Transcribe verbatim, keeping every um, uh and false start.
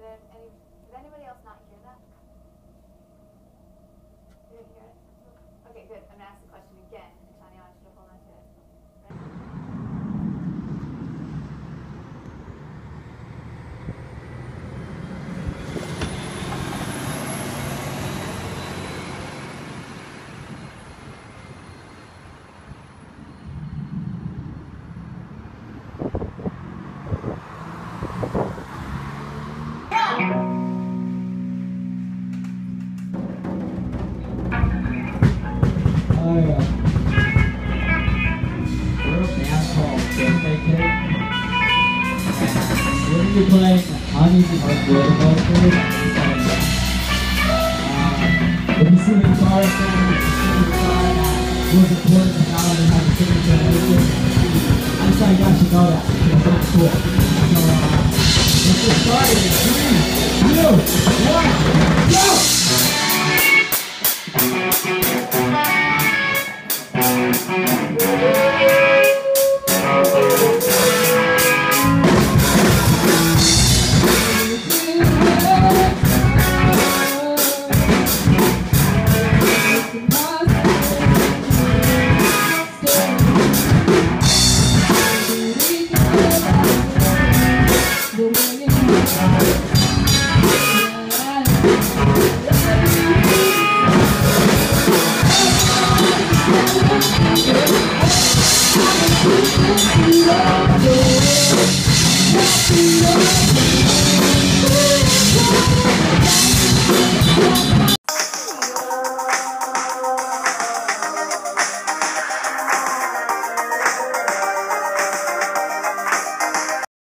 Did, any, did anybody else not hear that? You didn't hear it? Okay, good. I'm going to ask the question again. And Tanya, I want you to hold on to it. We're playing Uneasy Hardwood mostly. Um, if you see the guitar stand, the guitar was important to how they have the signature music. I just thought you guys should know that because that's cool. So uh, let's get started in three, two, one, go! Yeah.